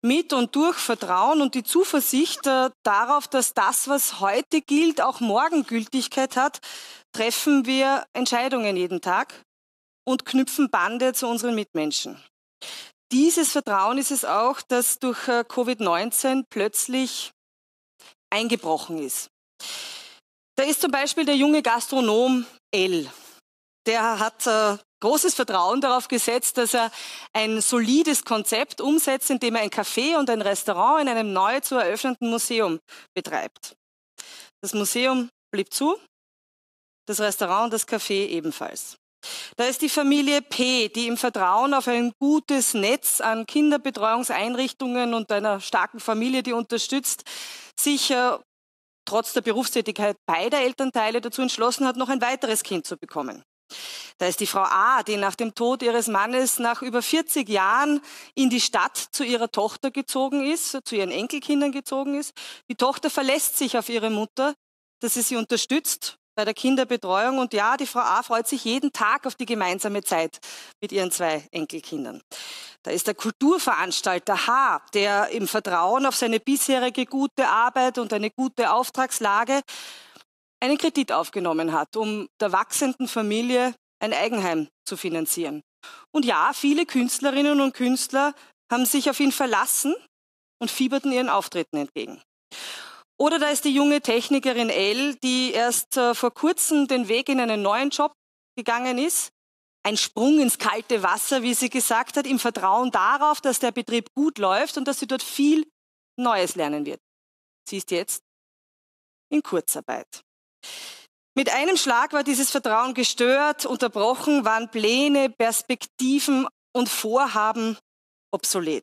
mit und durch Vertrauen und die Zuversicht darauf, dass das, was heute gilt, auch morgen Gültigkeit hat, treffen wir Entscheidungen jeden Tag und knüpfen Bande zu unseren Mitmenschen. Dieses Vertrauen ist es auch, das durch Covid-19 plötzlich eingebrochen ist. Da ist zum Beispiel der junge Gastronom L. Der hat großes Vertrauen darauf gesetzt, dass er ein solides Konzept umsetzt, indem er ein Café und ein Restaurant in einem neu zu eröffnenden Museum betreibt. Das Museum blieb zu, das Restaurant und das Café ebenfalls. Da ist die Familie P., die im Vertrauen auf ein gutes Netz an Kinderbetreuungseinrichtungen und einer starken Familie, die unterstützt, sich trotz der Berufstätigkeit beider Elternteile dazu entschlossen hat, noch ein weiteres Kind zu bekommen. Da ist die Frau A., die nach dem Tod ihres Mannes nach über 40 Jahren in die Stadt zu ihrer Tochter gezogen ist, zu ihren Enkelkindern gezogen ist. Die Tochter verlässt sich auf ihre Mutter, dass sie unterstützt bei der Kinderbetreuung. Und ja, die Frau A. freut sich jeden Tag auf die gemeinsame Zeit mit ihren 2 Enkelkindern. Da ist der Kulturveranstalter H., der im Vertrauen auf seine bisherige gute Arbeit und eine gute Auftragslage einen Kredit aufgenommen hat, um der wachsenden Familie ein Eigenheim zu finanzieren. Und ja, viele Künstlerinnen und Künstler haben sich auf ihn verlassen und fieberten ihren Auftritten entgegen. Oder da ist die junge Technikerin L., die erst vor kurzem den Weg in einen neuen Job gegangen ist. Ein Sprung ins kalte Wasser, wie sie gesagt hat, im Vertrauen darauf, dass der Betrieb gut läuft und dass sie dort viel Neues lernen wird. Sie ist jetzt in Kurzarbeit. Mit einem Schlag war dieses Vertrauen gestört, unterbrochen, waren Pläne, Perspektiven und Vorhaben obsolet.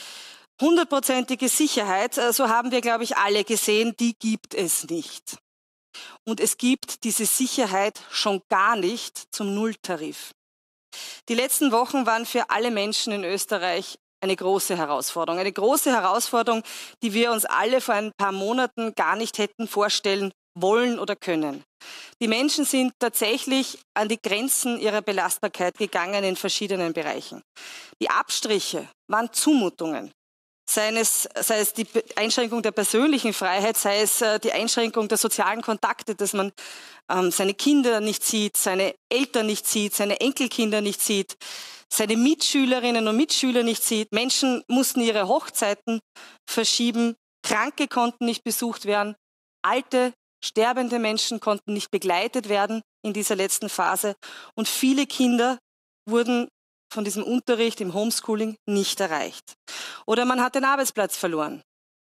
100%ige Sicherheit, so haben wir, glaube ich, alle gesehen, die gibt es nicht. Und es gibt diese Sicherheit schon gar nicht zum Nulltarif. Die letzten Wochen waren für alle Menschen in Österreich eine große Herausforderung. Eine große Herausforderung, die wir uns alle vor ein paar Monaten gar nicht hätten vorstellen wollen oder können. Die Menschen sind tatsächlich an die Grenzen ihrer Belastbarkeit gegangen in verschiedenen Bereichen. Die Abstriche waren Zumutungen. Sei es die Einschränkung der persönlichen Freiheit, sei es die Einschränkung der sozialen Kontakte, dass man seine Kinder nicht sieht, seine Eltern nicht sieht, seine Enkelkinder nicht sieht, seine Mitschülerinnen und Mitschüler nicht sieht. Menschen mussten ihre Hochzeiten verschieben, Kranke konnten nicht besucht werden, alte, sterbende Menschen konnten nicht begleitet werden in dieser letzten Phase und viele Kinder wurden von diesem Unterricht im Homeschooling nicht erreicht. Oder man hat den Arbeitsplatz verloren,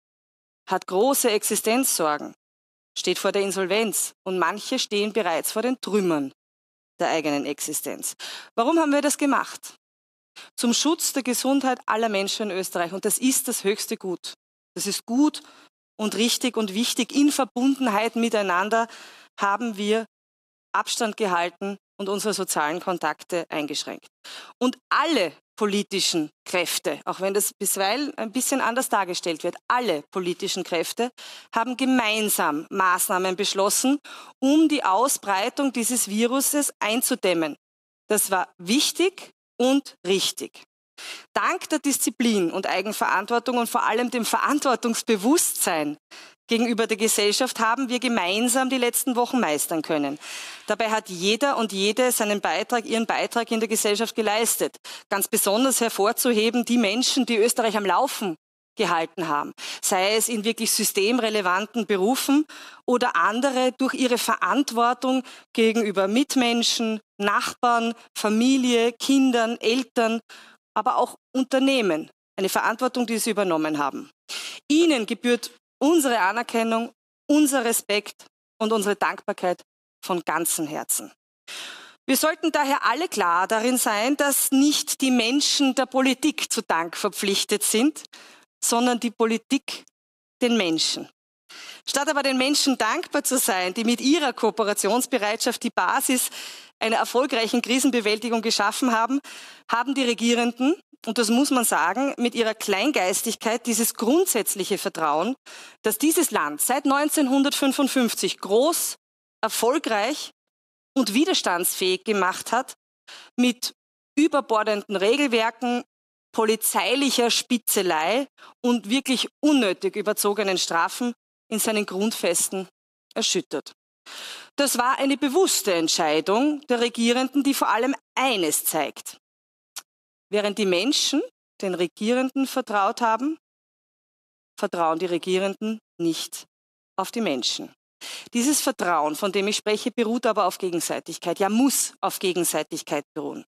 hat große Existenzsorgen, steht vor der Insolvenz und manche stehen bereits vor den Trümmern der eigenen Existenz. Warum haben wir das gemacht? Zum Schutz der Gesundheit aller Menschen in Österreich und das ist das höchste Gut. Das ist gut und richtig und wichtig. In Verbundenheit miteinander haben wir Abstand gehalten und unsere sozialen Kontakte eingeschränkt. Und alle politischen Kräfte, auch wenn das bisweilen ein bisschen anders dargestellt wird, alle politischen Kräfte haben gemeinsam Maßnahmen beschlossen, um die Ausbreitung dieses Viruses einzudämmen. Das war wichtig und richtig. Dank der Disziplin und Eigenverantwortung und vor allem dem Verantwortungsbewusstsein gegenüber der Gesellschaft haben wir gemeinsam die letzten Wochen meistern können. Dabei hat jeder und jede ihren Beitrag in der Gesellschaft geleistet. Ganz besonders hervorzuheben die Menschen, die Österreich am Laufen gehalten haben, sei es in wirklich systemrelevanten Berufen oder andere durch ihre Verantwortung gegenüber Mitmenschen, Nachbarn, Familie, Kindern, Eltern, aber auch Unternehmen, eine Verantwortung, die sie übernommen haben. Ihnen gebührt unsere Anerkennung, unser Respekt und unsere Dankbarkeit von ganzem Herzen. Wir sollten daher alle klar darin sein, dass nicht die Menschen der Politik zu Dank verpflichtet sind, sondern die Politik den Menschen. Statt aber den Menschen dankbar zu sein, die mit ihrer Kooperationsbereitschaft die Basis einer erfolgreichen Krisenbewältigung geschaffen haben, haben die Regierenden, und das muss man sagen, mit ihrer Kleingeistigkeit dieses grundsätzliche Vertrauen, dass dieses Land seit 1955 groß, erfolgreich und widerstandsfähig gemacht hat, mit überbordenden Regelwerken, polizeilicher Spitzelei und wirklich unnötig überzogenen Strafen in seinen Grundfesten erschüttert. Das war eine bewusste Entscheidung der Regierenden, die vor allem eines zeigt. Während die Menschen den Regierenden vertraut haben, vertrauen die Regierenden nicht auf die Menschen. Dieses Vertrauen, von dem ich spreche, beruht aber auf Gegenseitigkeit, ja muss auf Gegenseitigkeit beruhen.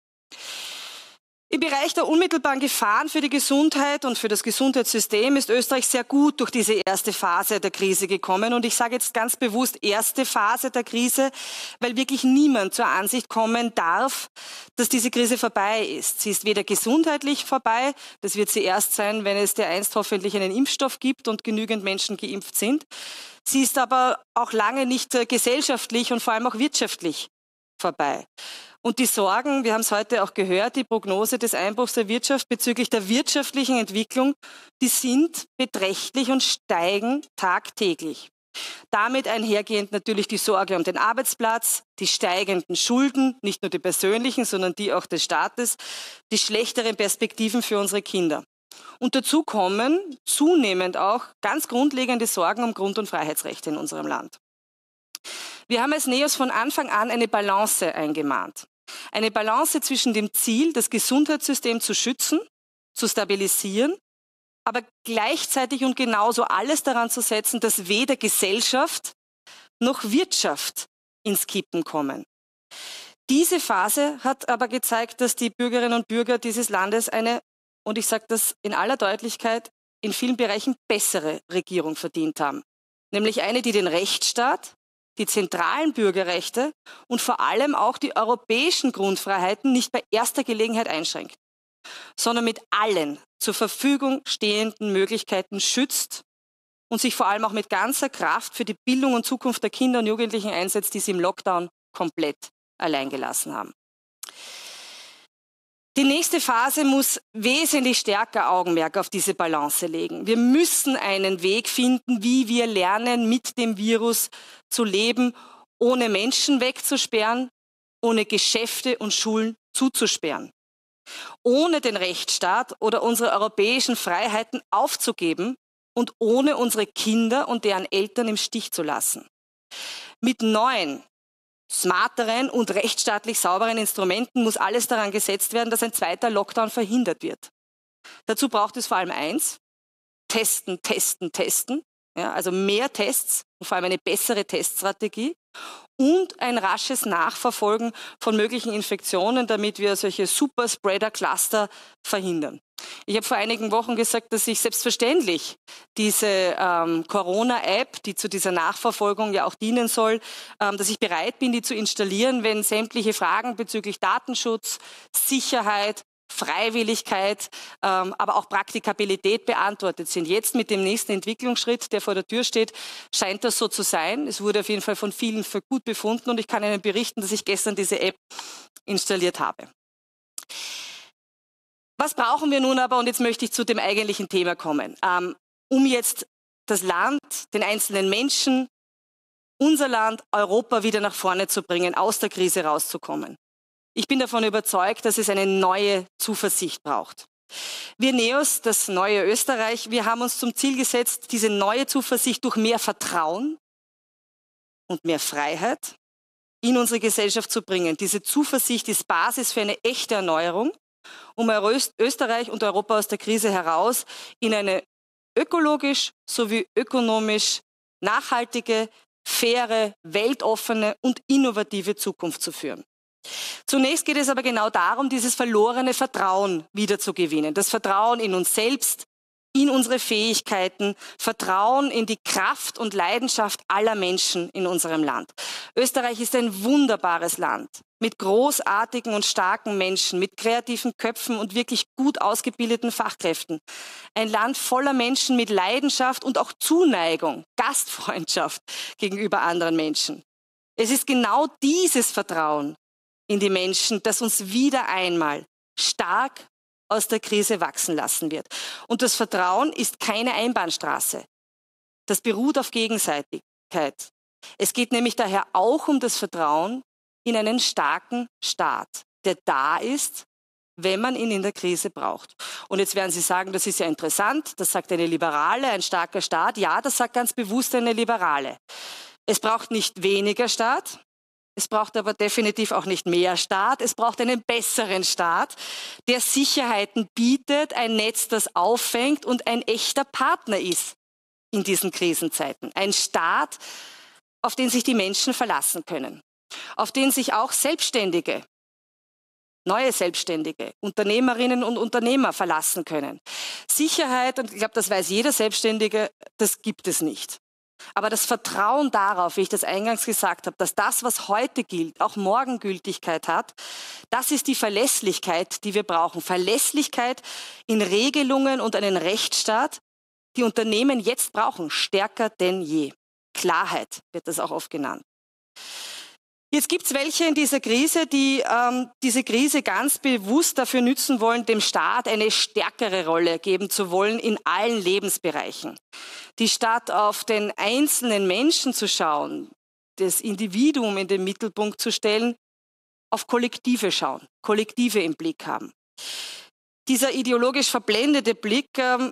Im Bereich der unmittelbaren Gefahren für die Gesundheit und für das Gesundheitssystem ist Österreich sehr gut durch diese erste Phase der Krise gekommen. Und ich sage jetzt ganz bewusst erste Phase der Krise, weil wirklich niemand zur Ansicht kommen darf, dass diese Krise vorbei ist. Sie ist weder gesundheitlich vorbei, das wird sie erst sein, wenn es dereinst hoffentlich einen Impfstoff gibt und genügend Menschen geimpft sind. Sie ist aber auch lange nicht gesellschaftlich und vor allem auch wirtschaftlich vorbei. Und die Sorgen, wir haben es heute auch gehört, die Prognose des Einbruchs der Wirtschaft bezüglich der wirtschaftlichen Entwicklung, die sind beträchtlich und steigen tagtäglich. Damit einhergehend natürlich die Sorge um den Arbeitsplatz, die steigenden Schulden, nicht nur die persönlichen, sondern die auch des Staates, die schlechteren Perspektiven für unsere Kinder. Und dazu kommen zunehmend auch ganz grundlegende Sorgen um Grund- und Freiheitsrechte in unserem Land. Wir haben als NEOS von Anfang an eine Balance eingemahnt. Eine Balance zwischen dem Ziel, das Gesundheitssystem zu schützen, zu stabilisieren, aber gleichzeitig und genauso alles daran zu setzen, dass weder Gesellschaft noch Wirtschaft ins Kippen kommen. Diese Phase hat aber gezeigt, dass die Bürgerinnen und Bürger dieses Landes eine, und ich sage das in aller Deutlichkeit, in vielen Bereichen bessere Regierung verdient haben. Nämlich eine, die den Rechtsstaat, die zentralen Bürgerrechte und vor allem auch die europäischen Grundfreiheiten nicht bei erster Gelegenheit einschränkt, sondern mit allen zur Verfügung stehenden Möglichkeiten schützt und sich vor allem auch mit ganzer Kraft für die Bildung und Zukunft der Kinder und Jugendlichen einsetzt, die sie im Lockdown komplett allein gelassen haben. Die nächste Phase muss wesentlich stärker Augenmerk auf diese Balance legen. Wir müssen einen Weg finden, wie wir lernen, mit dem Virus zu leben, ohne Menschen wegzusperren, ohne Geschäfte und Schulen zuzusperren, ohne den Rechtsstaat oder unsere europäischen Freiheiten aufzugeben und ohne unsere Kinder und deren Eltern im Stich zu lassen. Mit neuen, smarteren und rechtsstaatlich sauberen Instrumenten muss alles daran gesetzt werden, dass ein zweiter Lockdown verhindert wird. Dazu braucht es vor allem eins: Testen, testen, testen. Ja, also mehr Tests und vor allem eine bessere Teststrategie und ein rasches Nachverfolgen von möglichen Infektionen, damit wir solche Superspreader-Cluster verhindern. Ich habe vor einigen Wochen gesagt, dass ich selbstverständlich diese Corona-App, die zu dieser Nachverfolgung ja auch dienen soll, dass ich bereit bin, die zu installieren, wenn sämtliche Fragen bezüglich Datenschutz, Sicherheit, Freiwilligkeit, aber auch Praktikabilität beantwortet sind. Jetzt mit dem nächsten Entwicklungsschritt, der vor der Tür steht, scheint das so zu sein. Es wurde auf jeden Fall von vielen für gut befunden und ich kann Ihnen berichten, dass ich gestern diese App installiert habe. Was brauchen wir nun aber, und jetzt möchte ich zu dem eigentlichen Thema kommen, um jetzt das Land, den einzelnen Menschen, unser Land, Europa wieder nach vorne zu bringen, aus der Krise rauszukommen. Ich bin davon überzeugt, dass es eine neue Zuversicht braucht. Wir NEOS, das neue Österreich, wir haben uns zum Ziel gesetzt, diese neue Zuversicht durch mehr Vertrauen und mehr Freiheit in unsere Gesellschaft zu bringen. Diese Zuversicht ist Basis für eine echte Erneuerung, um Österreich und Europa aus der Krise heraus in eine ökologisch sowie ökonomisch nachhaltige, faire, weltoffene und innovative Zukunft zu führen. Zunächst geht es aber genau darum, dieses verlorene Vertrauen wiederzugewinnen. Das Vertrauen in uns selbst, in unsere Fähigkeiten, Vertrauen in die Kraft und Leidenschaft aller Menschen in unserem Land. Österreich ist ein wunderbares Land mit großartigen und starken Menschen, mit kreativen Köpfen und wirklich gut ausgebildeten Fachkräften. Ein Land voller Menschen mit Leidenschaft und auch Zuneigung, Gastfreundschaft gegenüber anderen Menschen. Es ist genau dieses Vertrauen in die Menschen, das uns wieder einmal stark aus der Krise wachsen lassen wird. Und das Vertrauen ist keine Einbahnstraße. Das beruht auf Gegenseitigkeit. Es geht nämlich daher auch um das Vertrauen in einen starken Staat, der da ist, wenn man ihn in der Krise braucht. Und jetzt werden Sie sagen, das ist ja interessant, das sagt eine Liberale, ein starker Staat. Ja, das sagt ganz bewusst eine Liberale. Es braucht nicht weniger Staat, es braucht aber definitiv auch nicht mehr Staat, es braucht einen besseren Staat, der Sicherheiten bietet, ein Netz, das auffängt und ein echter Partner ist in diesen Krisenzeiten. Ein Staat, auf den sich die Menschen verlassen können, auf den sich auch Selbstständige, neue Selbstständige, Unternehmerinnen und Unternehmer verlassen können. Sicherheit, und ich glaube, das weiß jeder Selbstständige, das gibt es nicht. Aber das Vertrauen darauf, wie ich das eingangs gesagt habe, dass das, was heute gilt, auch morgen Gültigkeit hat, das ist die Verlässlichkeit, die wir brauchen. Verlässlichkeit in Regelungen und einen Rechtsstaat, die Unternehmen jetzt brauchen, stärker denn je. Klarheit wird das auch oft genannt. Jetzt gibt es welche in dieser Krise, die diese Krise ganz bewusst dafür nützen wollen, dem Staat eine stärkere Rolle geben zu wollen in allen Lebensbereichen. Die statt auf den einzelnen Menschen zu schauen, das Individuum in den Mittelpunkt zu stellen, auf Kollektive schauen, Kollektive im Blick haben. Dieser ideologisch verblendete Blick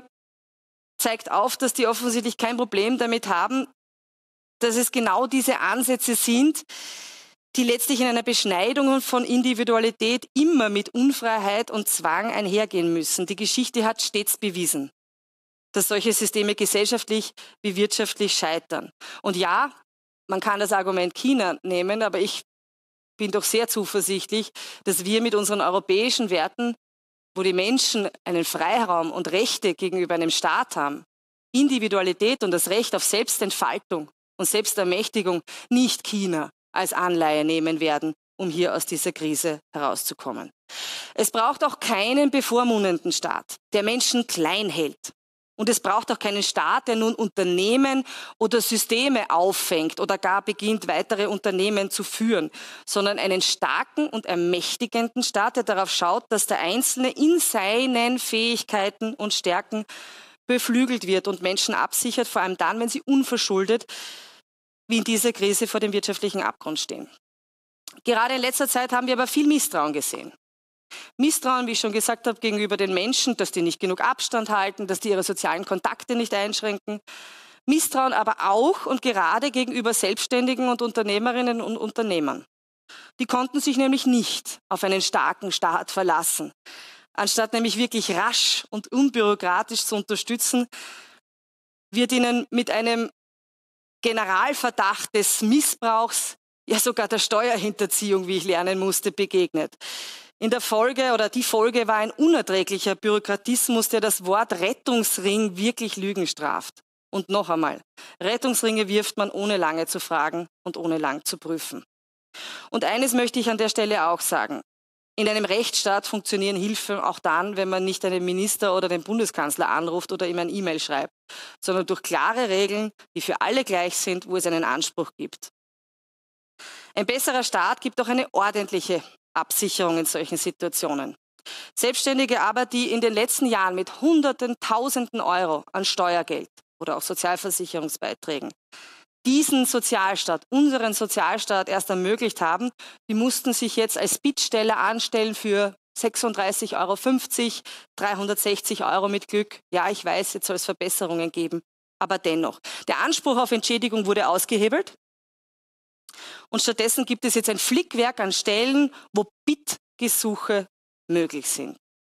zeigt auf, dass die offensichtlich kein Problem damit haben, dass es genau diese Ansätze sind, die letztlich in einer Beschneidung von Individualität immer mit Unfreiheit und Zwang einhergehen müssen. Die Geschichte hat stets bewiesen, dass solche Systeme gesellschaftlich wie wirtschaftlich scheitern. Und ja, man kann das Argument China nehmen, aber ich bin doch sehr zuversichtlich, dass wir mit unseren europäischen Werten, wo die Menschen einen Freiraum und Rechte gegenüber einem Staat haben, Individualität und das Recht auf Selbstentfaltung und Selbstermächtigung, nicht China als Anleihe nehmen werden, um hier aus dieser Krise herauszukommen. Es braucht auch keinen bevormundenden Staat, der Menschen klein hält. Und es braucht auch keinen Staat, der nun Unternehmen oder Systeme auffängt oder gar beginnt, weitere Unternehmen zu führen, sondern einen starken und ermächtigenden Staat, der darauf schaut, dass der Einzelne in seinen Fähigkeiten und Stärken beflügelt wird und Menschen absichert, vor allem dann, wenn sie unverschuldet wie in dieser Krise vor dem wirtschaftlichen Abgrund stehen. Gerade in letzter Zeit haben wir aber viel Misstrauen gesehen. Misstrauen, wie ich schon gesagt habe, gegenüber den Menschen, dass die nicht genug Abstand halten, dass die ihre sozialen Kontakte nicht einschränken. Misstrauen aber auch und gerade gegenüber Selbstständigen und Unternehmerinnen und Unternehmern. Die konnten sich nämlich nicht auf einen starken Staat verlassen. Anstatt nämlich wirklich rasch und unbürokratisch zu unterstützen, wird ihnen mit einem Generalverdacht des Missbrauchs, ja sogar der Steuerhinterziehung, wie ich lernen musste, begegnet. In der Folge oder die Folge war ein unerträglicher Bürokratismus, der das Wort Rettungsring wirklich Lügen straft. Und noch einmal, Rettungsringe wirft man ohne lange zu fragen und ohne lang zu prüfen. Und eines möchte ich an der Stelle auch sagen. In einem Rechtsstaat funktionieren Hilfen auch dann, wenn man nicht einen Minister oder den Bundeskanzler anruft oder ihm ein E-Mail schreibt, sondern durch klare Regeln, die für alle gleich sind, wo es einen Anspruch gibt. Ein besserer Staat gibt auch eine ordentliche Absicherung in solchen Situationen. Selbstständige aber, die in den letzten Jahren mit Hunderten, Tausenden Euro an Steuergeld oder auch Sozialversicherungsbeiträgen diesen Sozialstaat, unseren Sozialstaat erst ermöglicht haben, die mussten sich jetzt als Bittsteller anstellen für 36,50 Euro, 360 Euro mit Glück. Ja, ich weiß, jetzt soll es Verbesserungen geben, aber dennoch. Der Anspruch auf Entschädigung wurde ausgehebelt und stattdessen gibt es jetzt ein Flickwerk an Stellen, wo Bittgesuche möglich sind.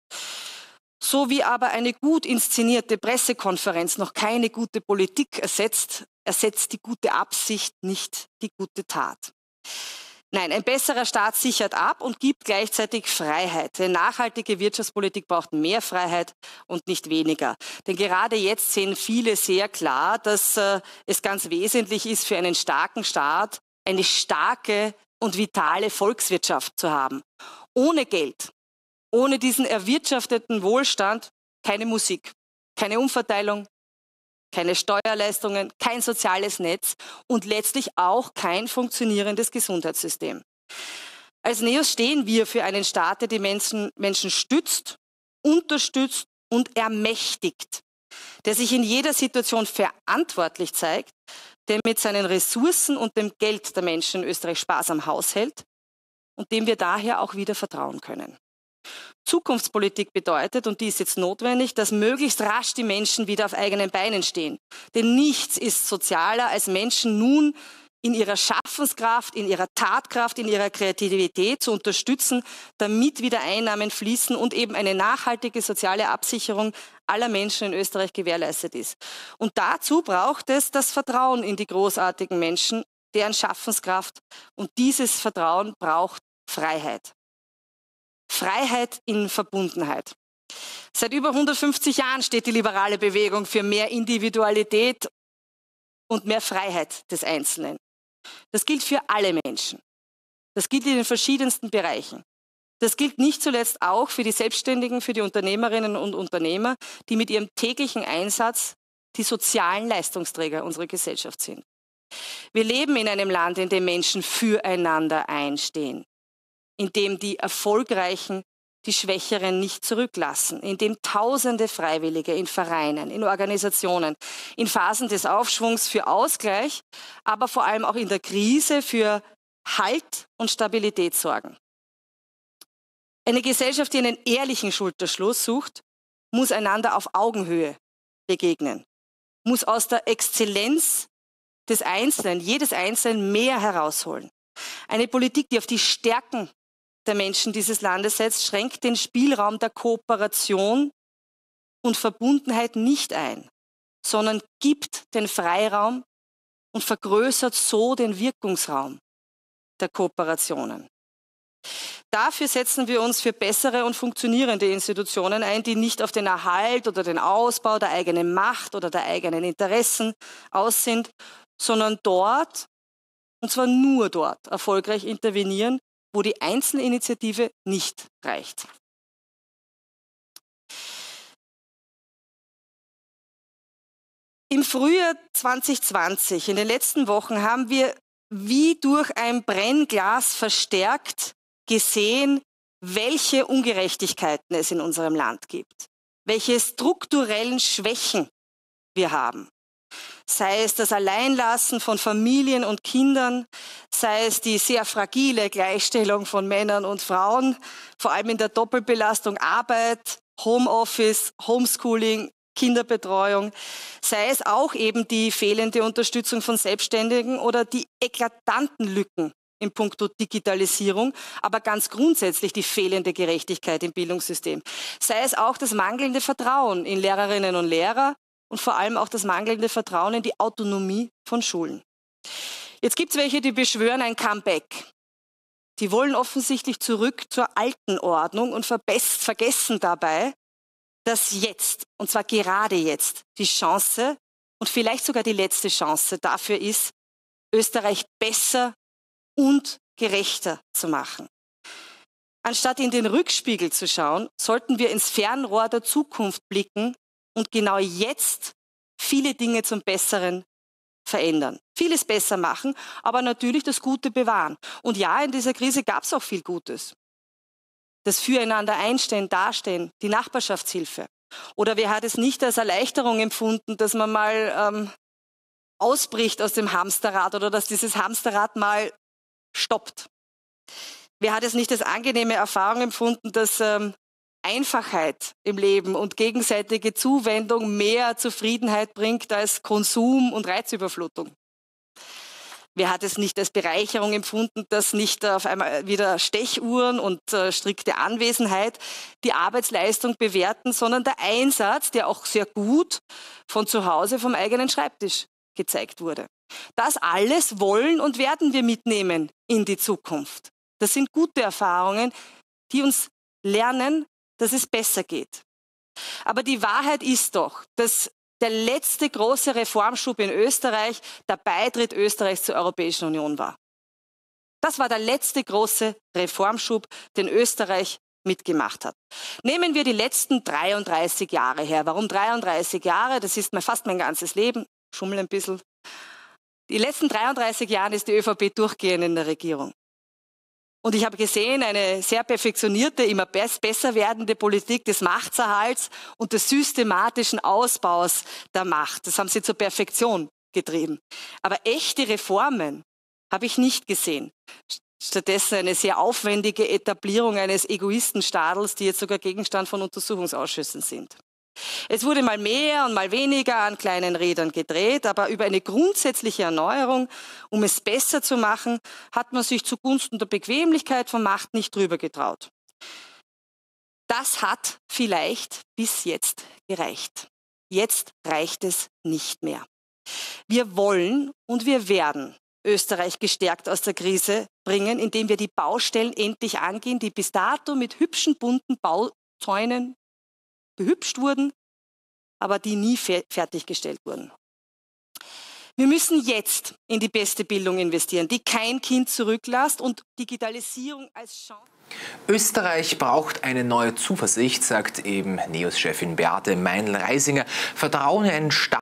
So wie aber eine gut inszenierte Pressekonferenz noch keine gute Politik ersetzt die gute Absicht nicht die gute Tat. Nein, ein besserer Staat sichert ab und gibt gleichzeitig Freiheit. Eine nachhaltige Wirtschaftspolitik braucht mehr Freiheit und nicht weniger. Denn gerade jetzt sehen viele sehr klar, dass es ganz wesentlich ist, für einen starken Staat eine starke und vitale Volkswirtschaft zu haben. Ohne Geld, ohne diesen erwirtschafteten Wohlstand keine Musik, keine Umverteilung, keine Steuerleistungen, kein soziales Netz und letztlich auch kein funktionierendes Gesundheitssystem. Als NEOS stehen wir für einen Staat, der die Menschen stützt, unterstützt und ermächtigt, der sich in jeder Situation verantwortlich zeigt, der mit seinen Ressourcen und dem Geld der Menschen in Österreich sparsam haushält und dem wir daher auch wieder vertrauen können. Zukunftspolitik bedeutet, und die ist jetzt notwendig, dass möglichst rasch die Menschen wieder auf eigenen Beinen stehen. Denn nichts ist sozialer, als Menschen nun in ihrer Schaffenskraft, in ihrer Tatkraft, in ihrer Kreativität zu unterstützen, damit wieder Einnahmen fließen und eben eine nachhaltige soziale Absicherung aller Menschen in Österreich gewährleistet ist. Und dazu braucht es das Vertrauen in die großartigen Menschen, deren Schaffenskraft. Und dieses Vertrauen braucht Freiheit. Freiheit in Verbundenheit. Seit über 150 Jahren steht die liberale Bewegung für mehr Individualität und mehr Freiheit des Einzelnen. Das gilt für alle Menschen. Das gilt in den verschiedensten Bereichen. Das gilt nicht zuletzt auch für die Selbstständigen, für die Unternehmerinnen und Unternehmer, die mit ihrem täglichen Einsatz die sozialen Leistungsträger unserer Gesellschaft sind. Wir leben in einem Land, in dem Menschen füreinander einstehen, in dem die Erfolgreichen die Schwächeren nicht zurücklassen, in dem Tausende Freiwillige in Vereinen, in Organisationen, in Phasen des Aufschwungs für Ausgleich, aber vor allem auch in der Krise für Halt und Stabilität sorgen. Eine Gesellschaft, die einen ehrlichen Schulterschluss sucht, muss einander auf Augenhöhe begegnen, muss aus der Exzellenz des Einzelnen, jedes Einzelnen mehr herausholen. Eine Politik, die auf die Stärken der Menschen dieses Landes setzt, schränkt den Spielraum der Kooperation und Verbundenheit nicht ein, sondern gibt den Freiraum und vergrößert so den Wirkungsraum der Kooperationen. Dafür setzen wir uns für bessere und funktionierende Institutionen ein, die nicht auf den Erhalt oder den Ausbau der eigenen Macht oder der eigenen Interessen aus sind, sondern dort, und zwar nur dort, erfolgreich intervenieren, wo die Einzelinitiative nicht reicht. Im Frühjahr 2020, in den letzten Wochen, haben wir wie durch ein Brennglas verstärkt gesehen, welche Ungerechtigkeiten es in unserem Land gibt, welche strukturellen Schwächen wir haben. Sei es das Alleinlassen von Familien und Kindern, sei es die sehr fragile Gleichstellung von Männern und Frauen, vor allem in der Doppelbelastung Arbeit, Homeoffice, Homeschooling, Kinderbetreuung, sei es auch eben die fehlende Unterstützung von Selbstständigen oder die eklatanten Lücken in puncto Digitalisierung, aber ganz grundsätzlich die fehlende Gerechtigkeit im Bildungssystem. Sei es auch das mangelnde Vertrauen in Lehrerinnen und Lehrer, und vor allem auch das mangelnde Vertrauen in die Autonomie von Schulen. Jetzt gibt es welche, die beschwören ein Comeback. Die wollen offensichtlich zurück zur alten Ordnung und vergessen dabei, dass jetzt, und zwar gerade jetzt, die Chance und vielleicht sogar die letzte Chance dafür ist, Österreich besser und gerechter zu machen. Anstatt in den Rückspiegel zu schauen, sollten wir ins Fernrohr der Zukunft blicken und genau jetzt viele Dinge zum Besseren verändern. Vieles besser machen, aber natürlich das Gute bewahren. Und ja, in dieser Krise gab es auch viel Gutes. Das Füreinander einstehen, dastehen, die Nachbarschaftshilfe. Oder wer hat es nicht als Erleichterung empfunden, dass man mal ausbricht aus dem Hamsterrad oder dass dieses Hamsterrad mal stoppt? Wer hat es nicht als angenehme Erfahrung empfunden, dass Einfachheit im Leben und gegenseitige Zuwendung mehr Zufriedenheit bringt als Konsum und Reizüberflutung? Wer hat es nicht als Bereicherung empfunden, dass nicht auf einmal wieder Stechuhren und strikte Anwesenheit die Arbeitsleistung bewerten, sondern der Einsatz, der auch sehr gut von zu Hause vom eigenen Schreibtisch gezeigt wurde? Das alles wollen und werden wir mitnehmen in die Zukunft. Das sind gute Erfahrungen, die uns lernen, dass es besser geht. Aber die Wahrheit ist doch, dass der letzte große Reformschub in Österreich der Beitritt Österreichs zur Europäischen Union war. Das war der letzte große Reformschub, den Österreich mitgemacht hat. Nehmen wir die letzten 33 Jahre her. Warum 33 Jahre? Das ist fast mein ganzes Leben. Schummel ein bisschen. Die letzten 33 Jahre ist die ÖVP durchgehend in der Regierung. Und ich habe gesehen, eine sehr perfektionierte, immer besser werdende Politik des Machtserhalts und des systematischen Ausbaus der Macht. Das haben sie zur Perfektion getrieben. Aber echte Reformen habe ich nicht gesehen. Stattdessen eine sehr aufwendige Etablierung eines Egoistenstadels, die jetzt sogar Gegenstand von Untersuchungsausschüssen sind. Es wurde mal mehr und mal weniger an kleinen Rädern gedreht, aber über eine grundsätzliche Erneuerung, um es besser zu machen, hat man sich zugunsten der Bequemlichkeit von Macht nicht drüber getraut. Das hat vielleicht bis jetzt gereicht. Jetzt reicht es nicht mehr. Wir wollen und wir werden Österreich gestärkt aus der Krise bringen, indem wir die Baustellen endlich angehen, die bis dato mit hübschen, bunten Bauzäunen behübscht wurden, aber die nie fertiggestellt wurden. Wir müssen jetzt in die beste Bildung investieren, die kein Kind zurücklässt und Digitalisierung als Chance. Österreich braucht eine neue Zuversicht, sagt eben NEOS-Chefin Beate Meinl-Reisinger. Vertrauen in einen